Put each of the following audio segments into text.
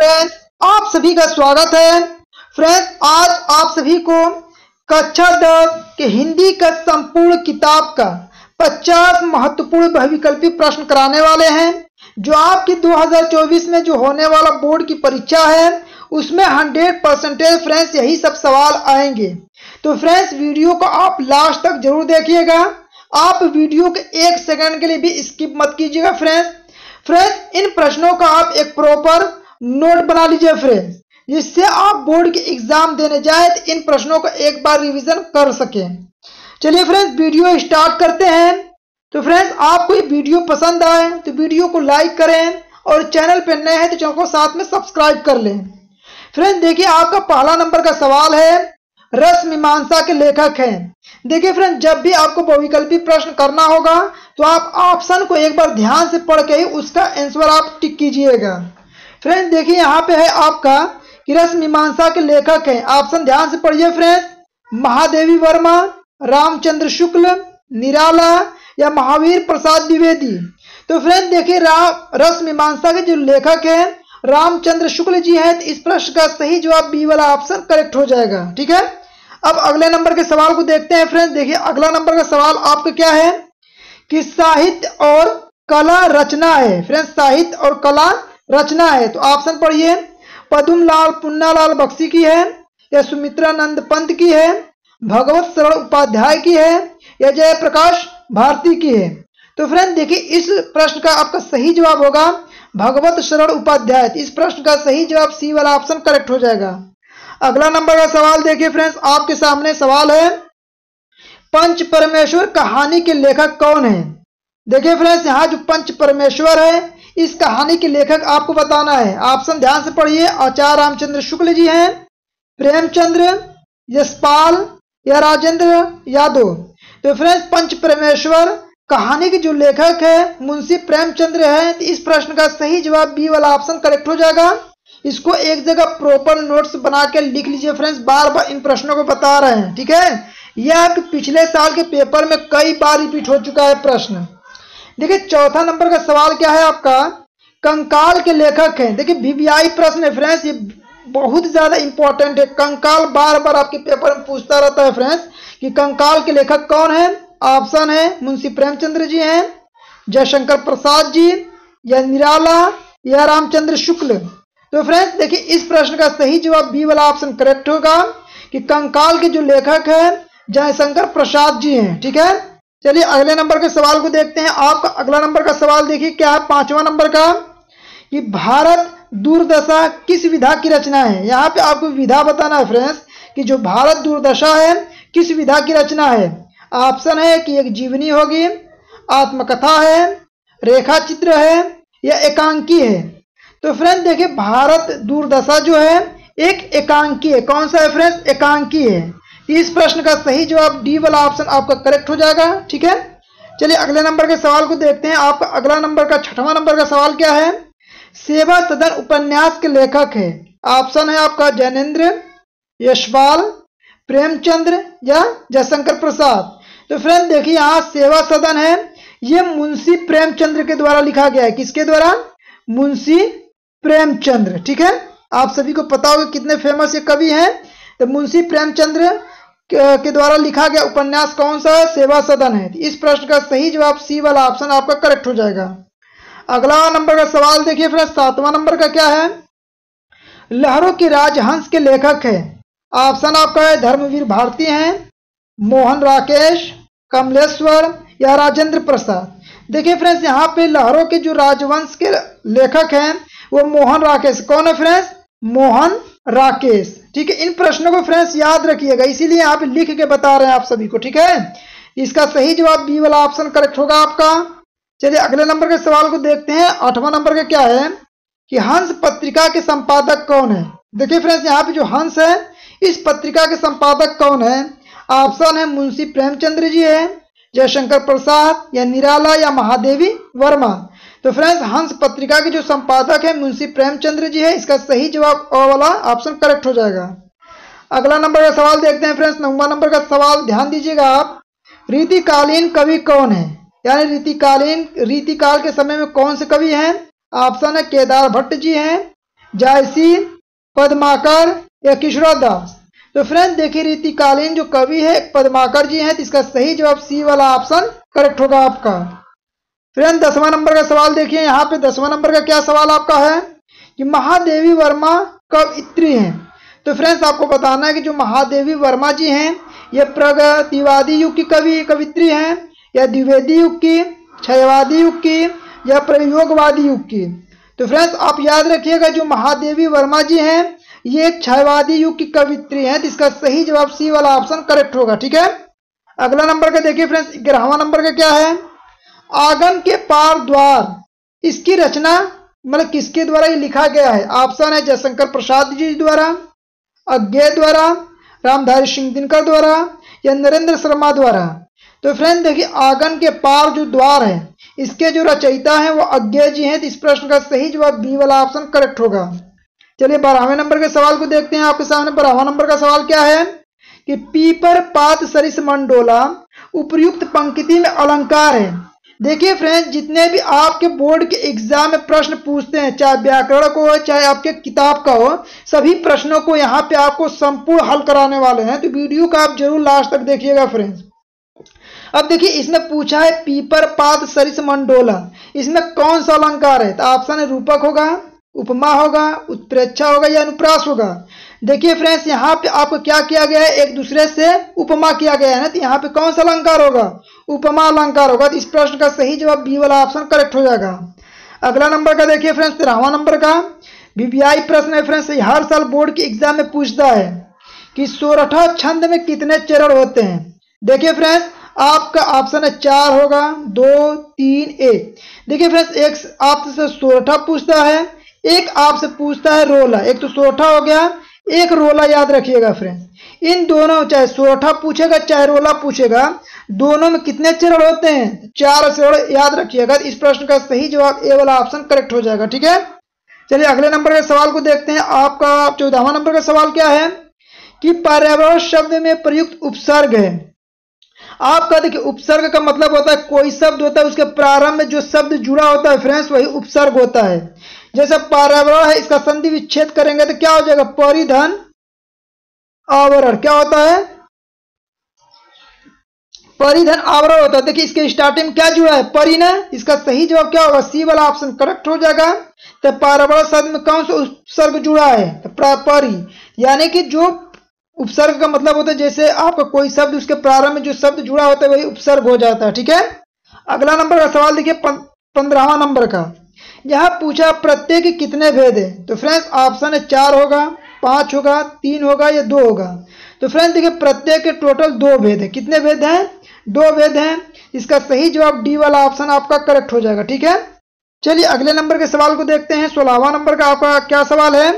Friends, आप सभी का स्वागत है। फ्रेंड्स, आज आप सभी को कक्षा 10 के हिंदी का संपूर्ण किताब का 50 महत्वपूर्ण बहुविकल्पी प्रश्न कराने वाले हैं, जो आपकी 2024 में जो होने वाला बोर्ड की परीक्षा है उसमें 100% फ्रेंड्स यही सब सवाल आएंगे। तो फ्रेंड्स, वीडियो को आप लास्ट तक जरूर देखिएगा। आप वीडियो के 1 सेकंड के लिए भी स्किप मत कीजिएगा। फ्रेंड्स, इन प्रश्नों का आप एक प्रॉपर नोट बना लीजिए फ्रेंड्स, जिससे आप बोर्ड के एग्जाम देने जाए तो इन प्रश्नों का एक बार रिवीजन कर सकें। चलिए फ्रेंड्स, वीडियो स्टार्ट करते हैं। तो फ्रेंड्स, आपको ये वीडियो पसंद आए तो वीडियो को लाइक करें और चैनल पर नए हैं तो चैनल को साथ में सब्सक्राइब कर लें। फ्रेंड्स, देखिए आपका पहला नंबर का सवाल है, रस मीमांसा के लेखक हैं। देखिए फ्रेंड्स, जब भी आपको बहुविकल्पी प्रश्न करना होगा तो आप ऑप्शन को एक बार ध्यान से पढ़ के ही उसका आंसर आप टिक कीजिएगा। फ्रेंड्स, देखिए यहाँ पे है आपका कि रस मीमांसा के लेखक हैं। ऑप्शन ध्यान से पढ़िए फ्रेंड्स, महादेवी वर्मा, रामचंद्र शुक्ल, निराला या महावीर प्रसाद द्विवेदी। तो फ्रेंड्स देखिए, रस मीमांसा के जो लेखक हैं रामचंद्र शुक्ल जी हैं। तो इस प्रश्न का सही जवाब बी वाला ऑप्शन करेक्ट हो जाएगा। ठीक है, अब अगले नंबर के सवाल को देखते हैं। फ्रेंड्स देखिए, अगला नंबर का सवाल आपका क्या है कि साहित्य और कला रचना है। फ्रेंड्स, साहित्य और कला रचना है तो ऑप्शन पढ़िए, पद्मलाल पुन्नालाल बख्शी की है या सुमित्रानंद पंत की है, भगवत शरण उपाध्याय की है या जयप्रकाश भारती की है। तो फ्रेंड्स देखिए, इस प्रश्न का आपका सही जवाब होगा भगवत शरण उपाध्याय। इस प्रश्न का सही जवाब सी वाला ऑप्शन करेक्ट हो जाएगा। अगला नंबर का सवाल देखिए फ्रेंड्स, आपके सामने सवाल है, पंच परमेश्वर कहानी के लेखक कौन है। देखिए फ्रेंड्स, यहाँ जो पंच परमेश्वर है इस कहानी के लेखक आपको बताना है। ऑप्शन ध्यान से पढ़िए, आचार्य रामचंद्र शुक्ल जी हैं, प्रेमचंद्र, यशपाल या राजेंद्र यादव। तो फ्रेंड्स, पंच परमेश्वर कहानी के जो लेखक है मुंशी प्रेमचंद्र है। तो इस प्रश्न का सही जवाब बी वाला ऑप्शन करेक्ट हो जाएगा। इसको एक जगह प्रॉपर नोट्स बना के लिख लीजिए फ्रेंड्स, बार बार इन प्रश्नों को बता रहे हैं। ठीक है, यह आपके पिछले साल के पेपर में कई बार रिपीट हो चुका है प्रश्न। देखिए, चौथा नंबर का सवाल क्या है आपका, कंकाल के लेखक हैं। देखिए, वीवीआई प्रश्न है फ्रेंड्स, ये बहुत ज्यादा इंपॉर्टेंट है। कंकाल बार बार आपके पेपर में पूछता रहता है फ्रेंड्स कि कंकाल के लेखक कौन है। ऑप्शन है मुंशी प्रेमचंद्र जी हैं, जयशंकर प्रसाद जी या निराला या रामचंद्र शुक्ल। तो फ्रेंड्स देखिए, इस प्रश्न का सही जवाब बी वाला ऑप्शन करेक्ट होगा कि कंकाल के जो लेखक है जयशंकर प्रसाद जी हैं। ठीक है, चलिए अगले नंबर के सवाल को देखते हैं। आपका अगला नंबर का सवाल देखिए क्या है, 5वां नंबर का, कि भारत दूरदशा किस विधा की रचना है। यहाँ पे आपको विधा बताना है फ्रेंड्स कि जो भारत दूरदशा है किस विधा की रचना है। ऑप्शन है कि एक जीवनी होगी, आत्मकथा है, रेखा चित्र है या एकांकी है। तो फ्रेंड्स देखिए, भारत दूरदशा जो है एक एकांकी है। कौन सा है फ्रेंड्स, एकांकी है। इस प्रश्न का सही जवाब डी वाला ऑप्शन आपका करेक्ट हो जाएगा। ठीक है, चलिए अगले नंबर के सवाल को देखते हैं। आपका अगला नंबर का 6वां नंबर का सवाल क्या है, सेवा सदन उपन्यास के लेखक है। ऑप्शन है आपका जैनेन्द्र, यशपाल, प्रेमचंद्र या जयशंकर प्रसाद। तो फ्रेंड देखिए, यहाँ सेवा सदन है, ये मुंशी प्रेमचंद्र के द्वारा लिखा गया है। किसके द्वारा, मुंशी प्रेमचंद्र। ठीक है, आप सभी को पता होगा कितने फेमस ये कवि हैं। तो मुंशी प्रेमचंद्र के द्वारा लिखा गया उपन्यास कौन सा है, सेवा सदन है। इस प्रश्न का सही जवाब सी वाला ऑप्शन आपका करेक्ट हो जाएगा। अगला नंबर का सवाल देखिए फ्रेंड्स, 7वां नंबर का क्या है, लहरों के राजहंस के लेखक है। ऑप्शन आपका है धर्मवीर भारती हैं, मोहन राकेश, कमलेश्वर या राजेंद्र प्रसाद। देखिए फ्रेंड्स, यहाँ पे लहरों के जो राजवंश के लेखक हैं वो मोहन राकेश। कौन है फ्रेंड्स, मोहन राकेश। ठीक है, इन प्रश्नों को फ्रेंड्स याद रखिएगा, इसीलिए यहाँ पे लिख के बता रहे हैं आप सभी को। ठीक है, इसका सही जवाब बी वाला ऑप्शन करेक्ट होगा आपका। चलिए अगले नंबर के सवाल को देखते हैं। 8वां नंबर का क्या है कि हंस पत्रिका के संपादक कौन है। देखिए फ्रेंड्स, यहाँ पे जो हंस है इस पत्रिका के संपादक कौन है। ऑप्शन है मुंशी प्रेमचंद्र जी है, जयशंकर प्रसाद या निराला या महादेवी वर्मा। तो फ्रेंड्स, हंस पत्रिका के जो संपादक है मुंशी प्रेमचंद्र जी है। इसका सही जवाब अ वाला ऑप्शन करेक्ट हो जाएगा। अगला नंबर का सवाल देखते हैं फ्रेंड्स, 9वां नंबर का सवाल ध्यान दीजिएगा आप, रीतिकालीन कवि कौन है, यानी रीतिकाल के समय में कौन से कवि हैं। ऑप्शन है केदार भट्ट जी हैं, जायसी, पद्माकर या किशोरदास। तो फ्रेंड्स देखिए रीतिकालीन जो कवि है पद्माकर जी हैं, तो इसका सही जवाब सी वाला ऑप्शन करेक्ट होगा आपका। फ्रेंड 10वां नंबर का सवाल देखिए, यहाँ पे 10वां नंबर का क्या सवाल आपका है कि महादेवी वर्मा कवयित्री हैं। तो फ्रेंड्स आपको बताना है कि जो महादेवी वर्मा जी हैं ये प्रगतिवादी युग की कवियत्री हैं या द्विवेदी युग की, क्षयवादी युग की या प्रयोगवादी युग की। तो फ्रेंड्स आप याद रखिएगा जो महादेवी वर्मा जी हैं ये एक क्षयवादी युग की कवियत्री हैं, तो इसका सही जवाब सी वाला ऑप्शन करेक्ट होगा। ठीक है, अगला नंबर का देखिए फ्रेंड्स 11वां नंबर का क्या है, आंगन के पार द्वार, इसकी रचना मतलब किसके द्वारा ये लिखा गया है। ऑप्शन है जयशंकर प्रसाद जी द्वारा, अज्ञे द्वारा, रामधारी सिंह दिनकर द्वारा या नरेंद्र शर्मा द्वारा। तो फ्रेंड देखिए आंगन के पार जो द्वार है इसके जो रचयिता है वो अज्ञे जी हैं, तो इस प्रश्न का सही जवाब बी वाला ऑप्शन करेक्ट होगा। चलिए 12वें नंबर के सवाल को देखते हैं आपके सामने। 12वां नंबर का सवाल क्या है कि पीपर पात सरिस मंडोला उपयुक्त पंक्ति में अलंकार है। देखिए फ्रेंड्स जितने भी आपके बोर्ड के एग्जाम में प्रश्न पूछते हैं, चाहे व्याकरण को हो चाहे आपके किताब का हो, सभी प्रश्नों को यहाँ पे आपको संपूर्ण हल कराने वाले हैं, तो वीडियो का आप जरूर लास्ट तक देखिएगा फ्रेंड्स। अब देखिए इसमें पूछा है पीपर पात सरिस मंडोला, इसमें कौन सा अलंकार है। तो ऑप्शन है रूपक होगा, उपमा होगा, उत्प्रेक्षा होगा या अनुप्रास होगा। देखिए फ्रेंड्स यहाँ पे आपको क्या किया गया है, एक दूसरे से उपमा किया गया है ना, तो यहाँ पे कौन सा अलंकार होगा, उपमा अलंकार होगा। तो इस प्रश्न का सही जवाब बी वाला ऑप्शन करेक्ट हो जाएगा। अगला नंबर का देखिए फ्रेंड्स 13वां नंबर का वीवीआई प्रश्न है फ्रेंड्स, हर साल बोर्ड के एग्जाम में पूछता है कि सोरठा छंद में कितने चरण होते हैं। देखिए फ्रेंड्स आपका ऑप्शन है 4 होगा, 2, 3, 1। देखिए फ्रेंड्स एक आपसे सोरठा पूछता है, एक आपसे पूछता है रोला। एक तो सोरठा हो गया, एक रोला याद रखिएगा फ्रेंड्स। इन दोनों चाहे सोरठा पूछेगा चाहे रोला पूछेगा, दोनों में कितने चरण होते हैं, 4 चरण याद रखिएगा। इस प्रश्न का सही जवाब ए वाला ऑप्शन करेक्ट हो जाएगा। ठीक है, चलिए अगले नंबर के सवाल को देखते हैं। आपका 14वां नंबर का सवाल क्या है कि पर्यावरण शब्द में प्रयुक्त उपसर्ग है। आपका देखिए उपसर्ग का मतलब होता है कोई शब्द होता है उसके प्रारंभ में जो शब्द जुड़ा होता है फ्रेंड्स वही उपसर्ग होता है। जैसे पर्यावरण है, इसका संधि विच्छेद करेंगे तो क्या हो जाएगा, परिधन आवरण। क्या होता है, परिधन आवरण होता है। देखिए इसके स्टार्टिंग में क्या जुड़ा है, परि ना, इसका सही जवाब क्या होगा, सी वाला ऑप्शन करेक्ट हो जाएगा। तो पर्यावरण शब्द में कौन सा उपसर्ग जुड़ा है, तो परि, यानी कि जो उपसर्ग का मतलब होता है जैसे आपका कोई शब्द उसके प्रारंभ में जो शब्द जुड़ा होता है वही उपसर्ग हो जाता है। ठीक है, अगला नंबर का सवाल देखिए 15वां नंबर का, यहाँ पूछा प्रत्यय के कितने भेद है। तो फ्रेंड्स ऑप्शन है 4 होगा, 5 होगा, 3 होगा या 2 होगा। तो फ्रेंड्स देखिए प्रत्यय के टोटल 2 भेद है। कितने भेद हैं, 2 भेद हैं। इसका सही जवाब डी वाला ऑप्शन आपका करेक्ट हो जाएगा। ठीक है, चलिए अगले नंबर के सवाल को देखते हैं। 16वां नंबर का आपका क्या सवाल है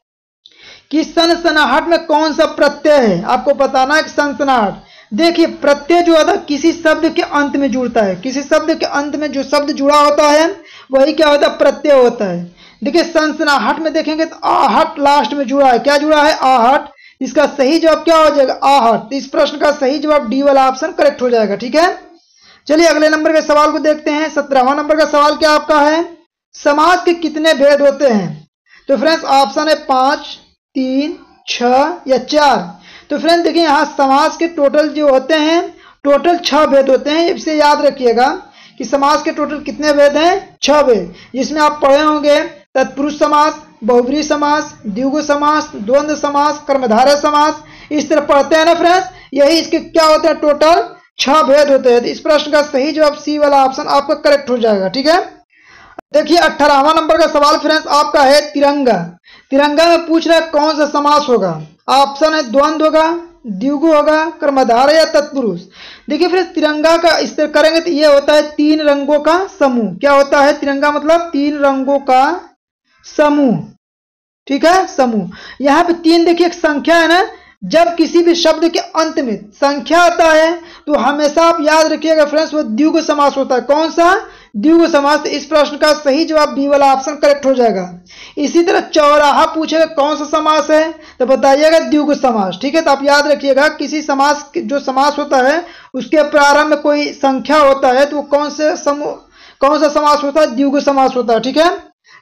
कि सनसनाहट में कौन सा प्रत्यय है। आपको बताना है कि सनसनाहट, देखिए प्रत्यय जो होता है किसी शब्द के अंत में जुड़ता है, किसी शब्द के अंत में जो शब्द जुड़ा होता है वही क्या होता है, प्रत्यय होता है। देखिए सनसनाहट में देखेंगे तो आहट लास्ट में जुड़ा है। क्या जुड़ा है, आहट। इसका सही जवाब क्या हो जाएगा, आहट। तो इस प्रश्न का सही जवाब डी वाला ऑप्शन करेक्ट हो जाएगा। ठीक है, चलिए अगले नंबर के सवाल को देखते हैं। 17वां नंबर का सवाल क्या आपका है, समास के कितने भेद होते हैं। तो फ्रेंड्स ऑप्शन है 5, 3, 6 या 4। तो फ्रेंड्स देखिए यहाँ समास के टोटल जो होते हैं टोटल 6 भेद होते हैं। इसे याद रखिएगा कि समास के टोटल कितने भेद हैं, 6 भेद, जिसमें आप पढ़े होंगे तत्पुरुष समास, बहुब्रीहि समास, द्विगु समास, द्वंद्व समास, कर्मधारय समास। इस तरह पढ़ते हैं ना फ्रेंड्स, यही इसके क्या होते हैं, टोटल 6 भेद होते हैं। तो इस प्रश्न का सही जवाब सी वाला ऑप्शन आपका करेक्ट हो जाएगा। ठीक है, देखिए 18वां नंबर का सवाल फ्रेंड्स आपका है तिरंगा। तिरंगा में पूछ रहा है कौन सा समास होगा। ऑप्शन है द्वंद्व होगा, द्विगु होगा, कर्मधारय या तत्पुरुष। देखिए फिर तिरंगा का इस तरह करेंगे तो ये होता है 3 रंगों का समूह। क्या होता है तिरंगा, मतलब 3 रंगों का समूह। ठीक है, समूह। यहाँ पे 3 देखिए एक संख्या है ना, जब किसी भी शब्द के अंत में संख्या आता है तो हमेशा आप याद रखिएगा फ्रेंड्स वो द्विगु समास होता है। कौन सा, द्विगु समास। तो इस प्रश्न का सही जवाब बी वाला ऑप्शन करेक्ट हो जाएगा। इसी तरह चौराहा पूछेगा कौन सा समास है, तो बताइएगा द्विगु समास। ठीक है, तो आप याद रखिएगा किसी समास जो समास होता है उसके प्रारंभ में कोई संख्या होता है तो वो कौन सा समास होता है, द्विगु समास होता है। ठीक है,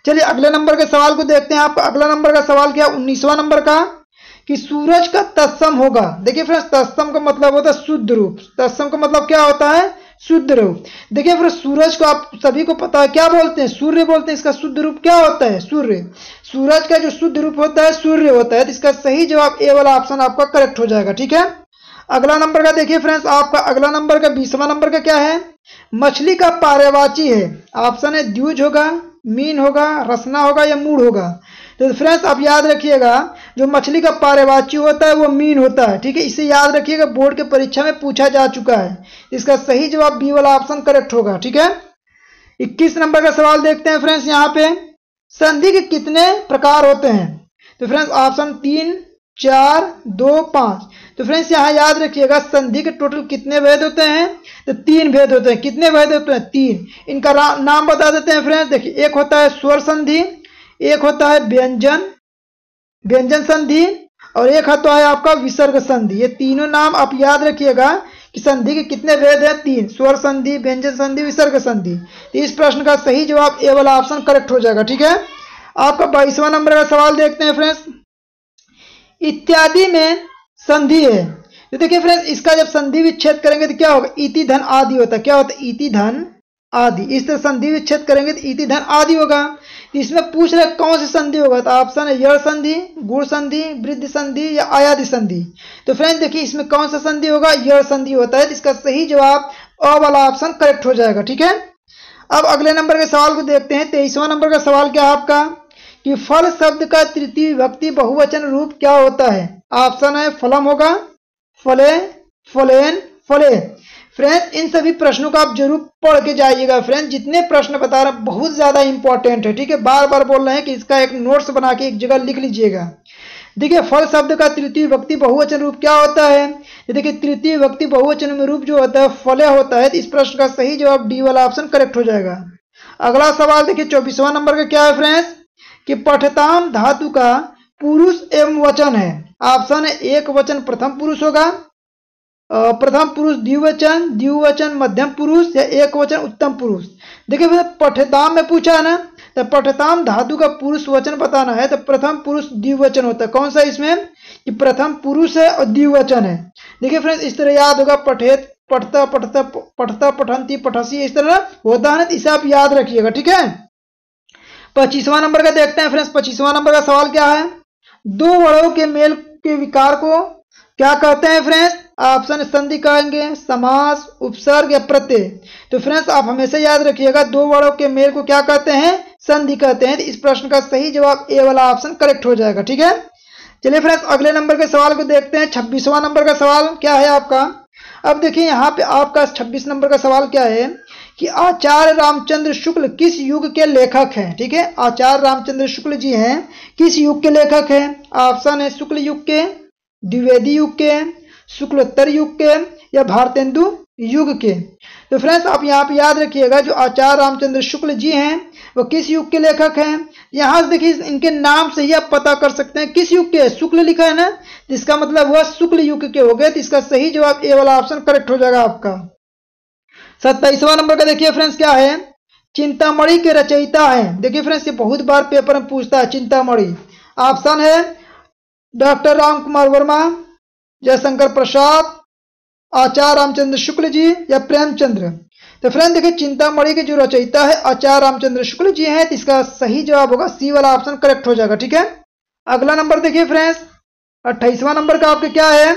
चलिए अगले नंबर के सवाल को देखते हैं। आपका अगला नंबर का सवाल क्या है 19वां नंबर का, कि सूरज का तत्सम होगा। देखिए फ्रेंड्स, तत्सम का मतलब होता है शुद्ध रूप। तत्सम का मतलब क्या होता है? शुद्ध रूप। देखिए फ्रेंड्स, सूरज को आप सभी को पता है क्या बोलते हैं? सूर्य बोलते हैं। इसका शुद्ध रूप क्या होता है? सूर्य। सूरज का जो शुद्ध रूप होता है सूर्य होता है। तो इसका सही जवाब ए वाला ऑप्शन आपका करेक्ट हो जाएगा। ठीक है, अगला नंबर का देखिए फ्रेंड्स, आपका अगला नंबर का 20वां नंबर का क्या है? मछली का पर्यायवाची है। ऑप्शन है द्विज होगा, मीन होगा, रसना होगा या मूढ़ होगा। तो फ्रेंड्स आप याद रखिएगा, जो मछली का पर्यायवाची होता है वो मीन होता है। ठीक है, इसे याद रखिएगा, बोर्ड के परीक्षा में पूछा जा चुका है। इसका सही जवाब बी वाला ऑप्शन करेक्ट होगा। ठीक है, 21 नंबर का सवाल देखते हैं फ्रेंड्स। यहाँ पे संधि के कितने प्रकार होते हैं? तो फ्रेंड्स ऑप्शन 3, 4, 2, 5। तो फ्रेंड्स यहाँ याद रखिएगा, संधि के टोटल कितने भेद होते हैं? तो 3 भेद होते हैं। कितने भेद होते हैं? 3। इनका नाम बता देते हैं फ्रेंड्स। देखिए, एक होता है स्वर संधि, एक होता है व्यंजन संधि, और एक होता है आपका विसर्ग संधि। ये तीनों नाम आप याद रखिएगा कि संधि के कितने भेद हैं? 3। स्वर संधि, व्यंजन संधि, विसर्ग संधि। तो इस प्रश्न का सही जवाब ए वाला ऑप्शन करेक्ट हो जाएगा। ठीक है, आपका 22वां नंबर का सवाल देखते हैं फ्रेंड्स। इत्यादि में संधि है। तो देखिए फ्रेंड्स, इसका जब संधि विच्छेद करेंगे तो क्या होगा? इति धन आदि होता है। क्या होता है? इति धन आदि। इस तरह संधि विच्छेद करेंगे तो इति धन आदि होगा। तो इसमें पूछ रहे कौन सी संधि होगा? तो ऑप्शन है यड़ संधि, गुण संधि, वृद्धि संधि या आयादि संधि। तो फ्रेंड्स देखिए, इसमें कौन सा संधि होगा? यड़ संधि होता है। तो इसका सही जवाब अ वाला ऑप्शन करेक्ट हो जाएगा। ठीक है, अब अगले नंबर के सवाल को देखते हैं। 23वां नंबर का सवाल क्या है आपका, कि फल शब्द का तृतीय विभक्ति बहुवचन रूप क्या होता है? ऑप्शन है फलम होगा, फले, फलेन, फले। फ्रेंड्स इन सभी प्रश्नों को आप जरूर पढ़ के जाइएगा। फ्रेंड्स जितने प्रश्न बता रहे हैं बहुत ज्यादा इंपॉर्टेंट है। ठीक है, बार बार बोल रहे हैं कि इसका एक नोट्स बना के एक जगह लिख लीजिएगा। देखिए, फल शब्द का तृतीय विभक्ति बहुवचन रूप क्या होता है? देखिए, तृतीय विभक्ति बहुवचन में रूप जो होता है फले होता है। तो इस प्रश्न का सही जवाब डी वाला ऑप्शन करेक्ट हो जाएगा। अगला सवाल देखिए 24वां नंबर का क्या है फ्रेंड्स, कि पठताम धातु का पुरुष एवं वचन है। ऑप्शन है एक वचन प्रथम पुरुष होगा, प्रथम पुरुष द्विवचन, द्विवचन मध्यम पुरुष या एक वचन उत्तम पुरुष। देखिए फिर पठताम में पूछा है ना, तो पठताम धातु का पुरुष वचन बताना है। तो प्रथम पुरुष द्विवचन होता है। कौन सा इसमें? कि प्रथम पुरुष है और द्विवचन है। देखिए फ्रेंड्स इस तरह याद होगा, पठेत, पठता, पठता, पठता, पठंती, पठसी, इस तरह होता है ना। इसे आप याद रखिएगा। ठीक है, 25वां नंबर का देखते हैं फ्रेंड्स। 25वां नंबर का सवाल क्या है, दो वर्णों के मेल के विकार को क्या कहते हैं फ्रेंड्स? ऑप्शन संधि कहेंगे, समास, उपसर्ग या प्रत्यय। तो फ्रेंड्स आप हमेशा याद रखिएगा, दो वर्णों के मेल को क्या कहते हैं? संधि कहते हैं। तो इस प्रश्न का सही जवाब ए वाला ऑप्शन करेक्ट हो जाएगा। ठीक है, चलिए फ्रेंड्स अगले नंबर के सवाल को देखते हैं। 26वां नंबर का सवाल क्या है आपका। अब देखिए यहाँ पे आपका 26 नंबर का सवाल क्या है, कि आचार्य रामचंद्र शुक्ल किस युग के लेखक हैं? ठीक है, आचार्य रामचंद्र शुक्ल जी हैं किस युग के लेखक हैं? ऑप्शन है शुक्ल युग के, द्विवेदी युग के, शुक्लोत्तर युग के या भारतेंदु युग के। तो फ्रेंड्स आप यहाँ पे याद रखिएगा, जो आचार्य रामचंद्र शुक्ल जी हैं वो किस युग के लेखक हैं। यहाँ से देखिए इनके नाम से ही आप पता कर सकते हैं किस युग के। शुक्ल लिखा है ना, जिसका मतलब वह शुक्ल युग के हो गए। तो इसका सही जवाब ए वाला ऑप्शन करेक्ट हो जाएगा आपका। 27वां नंबर का देखिए फ्रेंड्स क्या है, चिंतामणि के रचयिता है। देखिए फ्रेंड्स ये बहुत बार पेपर में पूछता है चिंतामणि। ऑप्शन है डॉक्टर राम कुमार वर्मा, जयशंकर प्रसाद, आचार्य रामचंद्र शुक्ल जी या प्रेमचंद्र। तो फ्रेंड देखिए चिंतामणि के जो रचयिता है आचार्य रामचंद्र शुक्ल जी हैं। तो इसका सही जवाब होगा सी वाला ऑप्शन करेक्ट हो जाएगा। ठीक है, अगला नंबर देखिए फ्रेंड्स 28वां नंबर का आपके क्या है,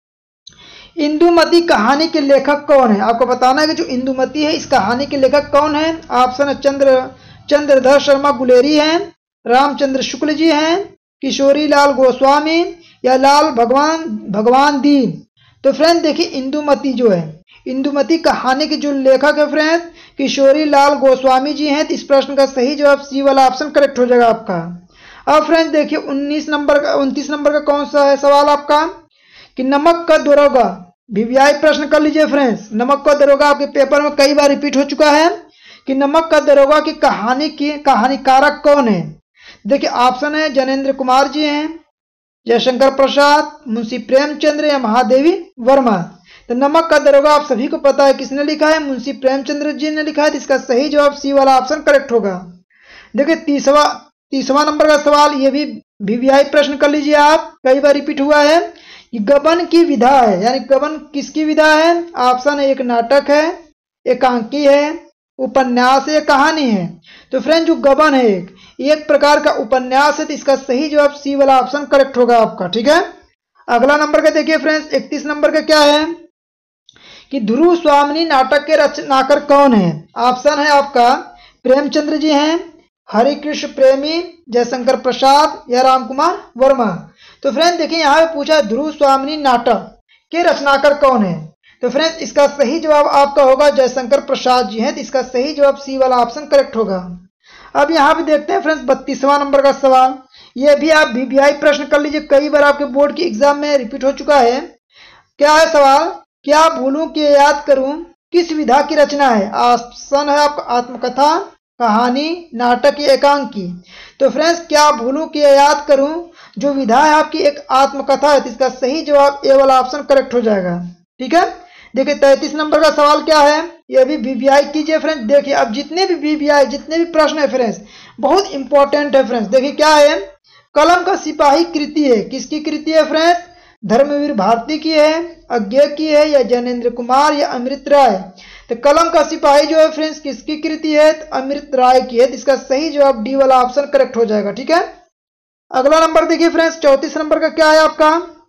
इंदुमती कहानी के लेखक कौन है? आपको बताना है कि जो इंदुमती है इस कहानी के लेखक कौन है। ऑप्शन है चंद्रधर शर्मा गुलेरी हैं, रामचंद्र शुक्ल जी हैं, किशोरी लाल गोस्वामी या लाल भगवान दीन। तो फ्रेंड देखिए इंदुमती जो है, इंदुमती कहानी के जो लेखक है फ्रेंड्स किशोरी लाल गोस्वामी जी हैं। तो इस प्रश्न का सही जवाब सी वाला ऑप्शन करेक्ट हो जाएगा आपका। अब फ्रेंड्स देखिए 29 नंबर का कौन सा है सवाल आपका, कि नमक का दरोगा। वीवीआई प्रश्न कर लीजिए फ्रेंड्स, नमक का दरोगा आपके पेपर में कई बार रिपीट हो चुका है, कि नमक का दरोगा की कहानीकारक कौन है। देखिए ऑप्शन है जनेन्द्र कुमार जी हैं, जयशंकर प्रसाद, मुंशी प्रेमचंद्र या महादेवी वर्मा। तो नमक का दरोगा आप सभी को पता है किसने लिखा है, मुंशी प्रेमचंद्र जी ने लिखा है। तो इसका सही जवाब सी वाला ऑप्शन करेक्ट होगा। देखिए तीसवा नंबर का सवाल, ये भी वीवीआई प्रश्न कर लीजिए आप, कई बार रिपीट हुआ है कि गबन की विधा है, यानी गबन किसकी विधा है? ऑप्शन है, एक नाटक है, एकांकी है, उपन्यास है, कहानी है। तो फ्रेंड जो गबन है एक प्रकार का उपन्यास है, तो इसका सही जवाब सी वाला ऑप्शन करेक्ट होगा आपका। ठीक है, अगला नंबर का देखिए फ्रेंड्स, 31 नंबर का क्या है कि ध्रुव स्वामिनी नाटक के रचनाकार कौन है? ऑप्शन है आपका प्रेमचंद्र जी हैं, हरिकृष्ण प्रेमी, जयशंकर प्रसाद या रामकुमार वर्मा। तो फ्रेंड देखिए यहाँ पे पूछा ध्रुव स्वामिनी नाटक के रचनाकार कौन है, तो फ्रेंड्स इसका सही जवाब आपका होगा जयशंकर प्रसाद जी हैं, तो इसका सही जवाब सी वाला ऑप्शन करेक्ट होगा। अब यहाँ पे देखते हैं फ्रेंड्स 32वां नंबर का सवाल, ये भी आप वीवीआई प्रश्न कर लीजिए, कई बार आपके बोर्ड की एग्जाम में रिपीट हो चुका है। क्या है सवाल? क्या भूलूं कि याद करूं किस विधा की रचना है? ऑप्शन है आपका आत्मकथा, कहानी, नाटक या एकांकी। तो फ्रेंड्स क्या भूलूं कि याद करूं जो विधा है आपकी एक आत्मकथा है, तो इसका सही जवाब ए वाला ऑप्शन करेक्ट हो जाएगा। ठीक है, देखिए 33 नंबर का सवाल क्या है, ये भी वीवीआई कीजिए फ्रेंड्स। देखिए अब जितने भी वीवीआई जितने भी प्रश्न है फ्रेंड्स बहुत इंपॉर्टेंट है फ्रेंड्स। देखिए क्या है, कलम का सिपाही कृति है, किसकी कृति है फ्रेंड्स? धर्मवीर भारती की है, अज्ञे की है या ज्ञानेन्द्र कुमार या अमृत राय। तो कलम का सिपाही जो है फ्रेंड्स किसकी कृति है? तो अमृत राय की है, तो इसका सही जवाब डी वाला ऑप्शन करेक्ट हो जाएगा। ठीक है, अगला नंबर देखिए फ्रेंड्स 34 नंबर का क्या है आपका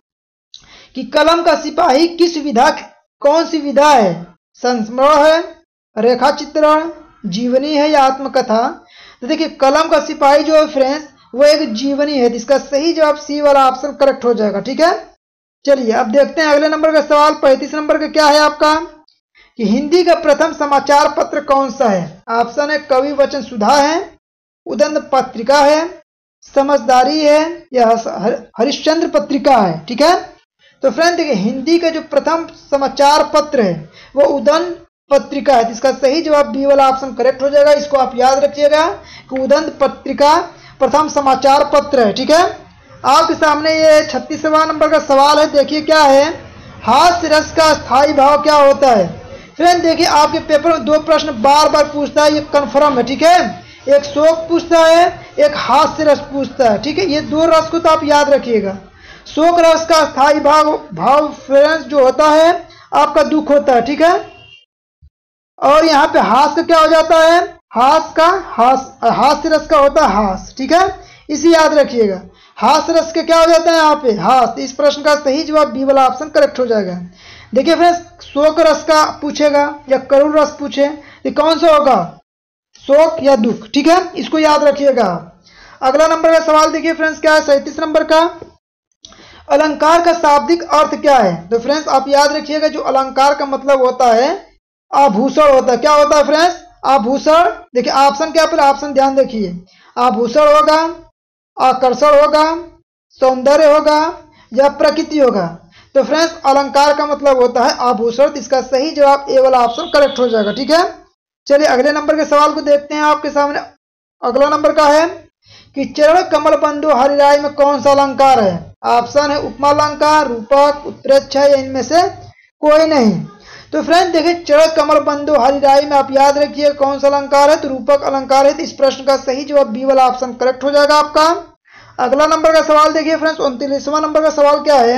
कि कलम का सिपाही किस विधा, कौन सी विधा है? संस्मरण है, रेखा चित्रण, जीवनी है या आत्मकथा। तो देखिए कलम का सिपाही जो है फ्रेंड्स वो एक जीवनी है, इसका सही जवाब सी वाला ऑप्शन करेक्ट हो जाएगा। ठीक है, चलिए अब देखते हैं अगले नंबर का सवाल 35 नंबर का क्या है आपका कि हिंदी का प्रथम समाचार पत्र कौन सा है? ऑप्शन है कवि वचन सुधा है, उदंत पत्रिका है, समझदारी है या हरिश्चंद्र पत्रिका है। ठीक है, तो फ्रेंड देखिए हिंदी का जो प्रथम समाचार पत्र है वो उदंत पत्रिका है, इसका सही जवाब बी वाला ऑप्शन करेक्ट हो जाएगा। इसको आप याद रखिएगा कि उदंत पत्रिका प्रथम समाचार पत्र है। ठीक है, आपके सामने ये 36वां नंबर का सवाल है, देखिए क्या है, हास्य रस का स्थायी भाव क्या होता है? फ्रेंड देखिए आपके पेपर में दो प्रश्न बार बार पूछता है, ये कन्फर्म है। ठीक है, एक शोक पूछता है, एक हास्य रस पूछता है। ठीक है, ये दो रस को तो आप याद रखिएगा। शोक रस का स्थायी भाव फ्रेंड्स जो होता है आपका दुख होता है। ठीक है, और यहाँ पे हास्य क्या हो जाता है? हास्य रस का होता है हास। ठीक है, इसे याद रखिएगा। हास्य रस के क्या हो जाता है यहाँ पे? हास। इस प्रश्न का सही जवाब बी वाला ऑप्शन करेक्ट हो जाएगा। देखिए फ्रेंड्स शोक रस का पूछेगा या करुण रस पूछे तो कौन सा होगा? शोक या दुख। ठीक है, इसको याद रखिएगा। अगला नंबर का सवाल देखिए फ्रेंड्स क्या है 37 नंबर का, अलंकार का शाब्दिक अर्थ क्या है? तो फ्रेंड्स आप याद रखिएगा जो अलंकार का मतलब होता है आभूषण होता है। क्या होता है फ्रेंड्स? आभूषण। देखिए ऑप्शन क्या, पर ऑप्शन ध्यान देखिए, आभूषण होगा, आकर्षण होगा, सौंदर्य होगा या प्रकृति होगा। तो फ्रेंड्स अलंकार का मतलब होता है आभूषण, इसका सही जवाब ए वाला ऑप्शन करेक्ट हो जाएगा। ठीक है, चलिए अगले नंबर के सवाल को देखते हैं आपके सामने। अगला नंबर का है कि चरण कमल बंधु हरिराय में कौन सा अलंकार है? ऑप्शन है उपमा अलंकार, रूपक, उत्प्रेक्षा या इनमें से कोई नहीं। तो फ्रेंड देखिए चरण कमल बंधु हरिराय में आप याद रखिए कौन सा अलंकार है? तो रूपक अलंकार है, तो इस प्रश्न का सही जवाब बी वाला ऑप्शन करेक्ट हो जाएगा आपका। अगला नंबर का सवाल देखिए फ्रेंड्स 29वां नंबर का सवाल क्या है,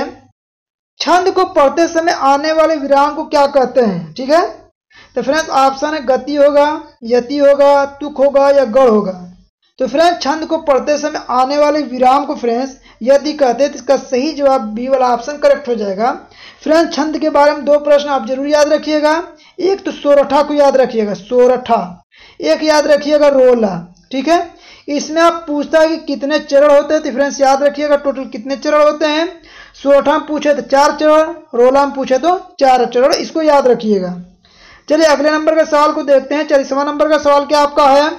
छंद को पढ़ते समय आने वाले विराम को क्या कहते हैं? ठीक है, तो फ्रेंड्स ऑप्शन है गति होगा, यति होगा, तुक होगा या गढ़ होगा। तो फ्रेंड्स छंद को पढ़ते समय आने वाले विराम को फ्रेंड्स यदि कहते हैं, तो इसका सही जवाब बी वाला ऑप्शन करेक्ट हो जाएगा। फ्रेंड्स छंद के बारे में दो प्रश्न आप जरूर याद रखिएगा, एक तो सोरठा को याद रखिएगा, सोरठा, एक याद रखिएगा रोला। ठीक है, इसमें आप पूछता है कि कितने चरण होते हैं, तो फ्रेंड्स याद रखिएगा टोटल कितने चरण होते हैं। सोरठा में पूछे तो 4 चरण, रोला में पूछे तो 4 चरण, इसको याद रखिएगा। चलिए अगले नंबर के सवाल को देखते हैं। 40वां नंबर का सवाल क्या आपका है,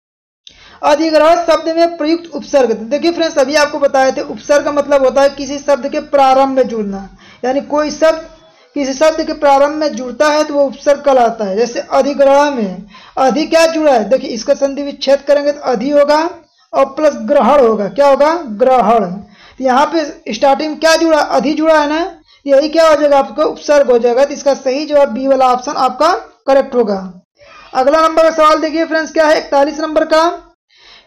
अधिग्रहण शब्द में प्रयुक्त उपसर्ग। देखिए फ्रेंड्स अभी आपको बताए थे उपसर्ग का मतलब होता है किसी शब्द के प्रारंभ में जुड़ना, यानी कोई शब्द किसी शब्द के प्रारंभ में जुड़ता है तो वो उपसर्ग कहलाता है। जैसे अधिग्रहण में अधि क्या जुड़ा है? देखिए इसका संधि विच्छेद करेंगे तो अधि होगा और प्लस ग्रहण होगा, क्या होगा? ग्रहण। तो यहाँ पे स्टार्टिंग क्या जुड़ा? अधि जुड़ा है ना, यही क्या हो जाएगा आपका उपसर्ग हो जाएगा, तो इसका सही जवाब बी वाला ऑप्शन आपका करेक्ट होगा। अगला नंबर का सवाल देखिए फ्रेंड्स क्या है 41 नंबर का,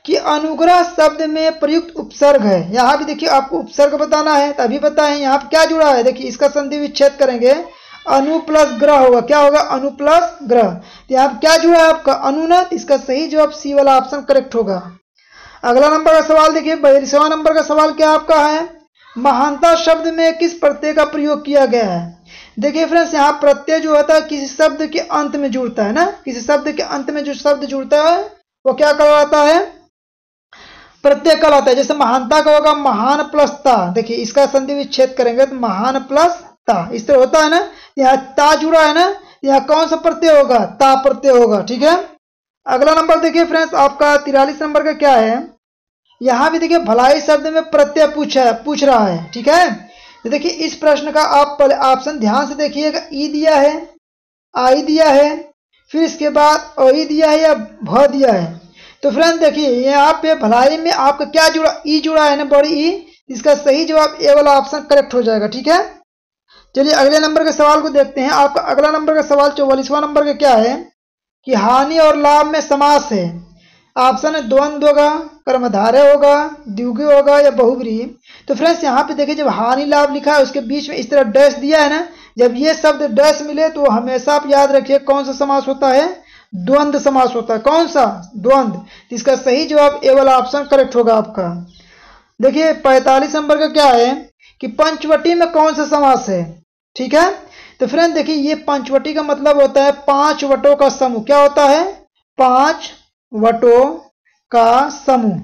कि अनुग्रह शब्द में प्रयुक्त उपसर्ग है। यहाँ भी देखिए आपको उपसर्ग बताना है, तभी बताएं यहाँ पे क्या जुड़ा है। देखिए इसका संधि विच्छेद करेंगे, अनु प्लस ग्रह होगा, क्या होगा, अनु प्लस ग्रह। तो यहाँ पे क्या जुड़ा है आपका, अनु ना, इसका सही जवाब सी वाला ऑप्शन करेक्ट होगा। अगला नंबर का सवाल देखिए, 42वां नंबर का सवाल क्या आपका है, महानता शब्द में किस प्रत्यय का प्रयोग किया गया है। देखिए फ्रेंड्स, यहाँ प्रत्यय जो होता है किसी शब्द के अंत में जुड़ता है ना, किसी शब्द के अंत में जो शब्द जुड़ता है वो क्या कहलाता है, प्रत्यय कहलाता है। जैसे महानता का होगा महान प्लस ता, देखिए इसका संधि विच्छेद करेंगे तो महान प्लस ता, इस तरह होता है ना। यहाँ ता जुड़ा है ना, यहाँ कौन सा प्रत्यय होगा, ता प्रत्यय होगा, ठीक है। अगला नंबर देखिए फ्रेंड्स आपका 43 नंबर का क्या है, यहाँ भी देखिए भलाई शब्द में प्रत्यय पूछ रहा है, ठीक है। तो देखिए इस प्रश्न का आप पहले ऑप्शन ध्यान से देखिएगा, ई दिया है, आई दिया है, फिर इसके बाद अई दिया है या भ दिया है। तो फ्रेंड देखिए यहाँ पे भलाई में आपका क्या जुड़ा, ई जुड़ा है ना, बड़ी ई, इसका सही जवाब ए वाला ऑप्शन करेक्ट हो जाएगा, ठीक है। चलिए अगले नंबर के सवाल को देखते हैं। आपका अगला नंबर का सवाल 44वां नंबर का क्या है कि हानि और लाभ में समास है। ऑप्शन है द्वंद्व होगा, कर्मधारय होगा, द्विगु होगा या बहुब्रीहि। तो फ्रेंड्स यहाँ पे देखिए जब हानि लाभ लिखा है उसके बीच में इस तरह डैश दिया है ना, जब ये शब्द डैश मिले तो हमेशा आप याद रखिए कौन सा समास होता है, द्वंद्व समास होता है। कौन सा, द्वंद्व। इसका सही जवाब ए वाला ऑप्शन करेक्ट होगा आपका। देखिए 45 नंबर का क्या है कि पंचवटी में कौन सा समास है, ठीक है। तो फ्रेंड देखिए ये पंचवटी का मतलब होता है 5 वटों का समूह। क्या होता है, 5 वटों का समूह।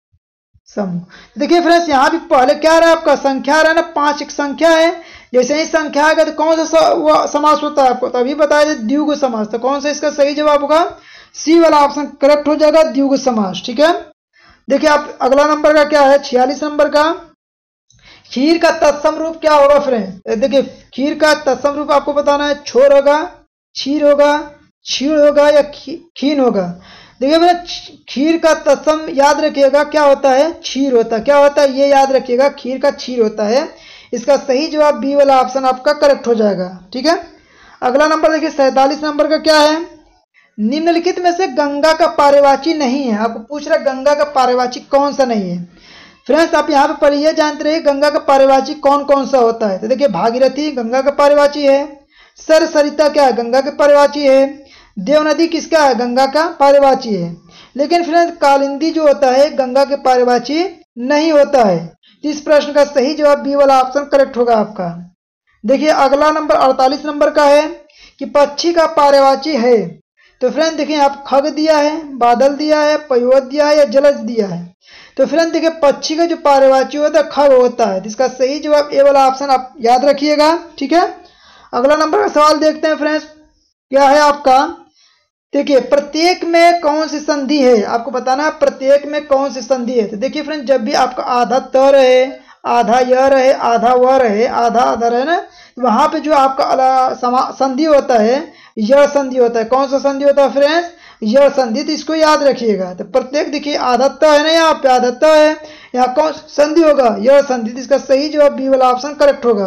देखिए फ्रेंड्स यहाँ भी पहले क्या रहा आपका, संख्या रहा है ना, 5 एक संख्या है। जैसे ही संख्या आएगा तो कौन सा समास होता है आपको तभी बताया जाए, द्विगु समास। तो कौन सा इसका सही जवाब होगा, सी वाला ऑप्शन करेक्ट हो जाएगा, द्विगु समास, ठीक है। देखिए आप अगला नंबर का क्या है, 46 नंबर का, खीर का तत्सम रूप क्या होगा फ्रेंड। देखिए खीर का तत्सम रूप आपको बताना है, छोर होगा, क्षीर होगा, क्षीण होगा या खीन होगा। देखिए मेरा खीर का तत्सम याद रखिएगा क्या होता है, क्षीर होता है। क्या होता है ये याद रखिएगा, खीर का क्षीर होता है। इसका सही जवाब बी वाला ऑप्शन आपका करेक्ट हो जाएगा, ठीक है। अगला नंबर देखिए 47 नंबर का क्या है, निम्नलिखित में से गंगा का पर्यायवाची नहीं है। आपको पूछ रहा है गंगा का पर्यायवाची कौन सा नहीं है। फ्रेंड्स आप यहाँ पर ये जानते रहिए गंगा का पर्यायवाची कौन कौन सा होता है। तो देखिए भागीरथी गंगा का पर्यायवाची है, सरिता क्या है, गंगा के पर्यायवाची है, देव नदी किसका है, गंगा का पर्यायवाची है। लेकिन फ्रेंड्स कालिंदी जो होता है गंगा के पर्यायवाची नहीं होता है। इस प्रश्न का सही जवाब बी वाला ऑप्शन करेक्ट होगा आपका। देखिए अगला नंबर 48 नंबर का है कि पक्षी का पर्यायवाची है। तो फ्रेंड देखिए आप खग दिया है, बादल दिया है, पयोद दिया है या जलज दिया है। तो फ्रेंड देखिए पक्षी का जो पर्यायवाची होता है खग होता है। इसका सही जवाब ए वाला ऑप्शन आप याद रखिएगा, ठीक है। अगला नंबर का सवाल देखते हैं फ्रेंड्स, क्या है आपका, देखिए प्रत्येक में कौन सी संधि है, आपको बताना है प्रत्येक में कौन सी संधि है। तो देखिए फ्रेंड जब भी आपका आधा त रहे, आधा य रहे, आधा व रहे, आधा आधा रहे ना, वहां पे जो आपका संधि होता है य संधि होता है। कौन सा संधि होता है फ्रेंड्स, य संधि। तो इसको याद रखिएगा। तो प्रत्येक देखिए आधा त है ना, यहाँ पे आधा त है, यहाँ कौन संधि होगा, य संधि। तो इसका सही जवाब बी वाला ऑप्शन करेक्ट होगा।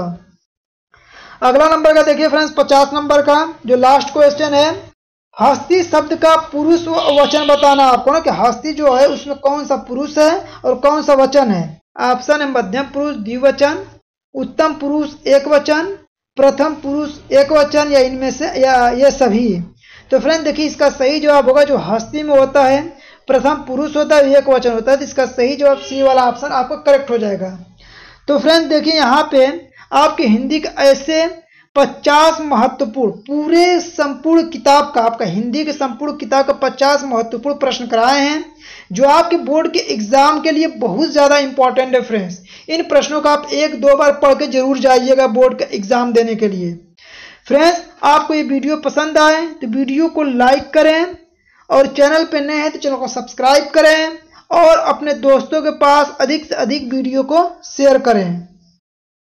अगला नंबर का देखिए फ्रेंड्स 50 नंबर का जो लास्ट क्वेश्चन है, हस्ती शब्द का पुरुष वचन बताना आपको ना, कि हस्ती जो है उसमें कौन सा पुरुष है और कौन सा वचन है। ऑप्शन है मध्यम पुरुष द्विवचन, उत्तम पुरुष एक वचन, प्रथम पुरुष एक वचन या इनमें से या ये सभी। तो फ्रेंड देखिए इसका सही जवाब होगा जो हस्ती में होता है प्रथम पुरुष होता है, एक वचन होता है। तो इसका सही जवाब सी वाला ऑप्शन आपको करेक्ट हो जाएगा। तो फ्रेंड देखिए यहाँ पे आपके हिंदी के ऐसे 50 महत्वपूर्ण पूरे संपूर्ण किताब का, आपका हिंदी के संपूर्ण किताब का 50 महत्वपूर्ण प्रश्न कराए हैं जो आपके बोर्ड के एग्जाम के लिए बहुत ज़्यादा इंपॉर्टेंट है फ्रेंड्स। इन प्रश्नों का आप 1-2 बार पढ़ के जरूर जाइएगा बोर्ड का एग्जाम देने के लिए। फ्रेंड्स आपको ये वीडियो पसंद आए तो वीडियो को लाइक करें और चैनल पे नए हैं तो चैनल को सब्सक्राइब करें और अपने दोस्तों के पास अधिक से अधिक वीडियो को शेयर करें।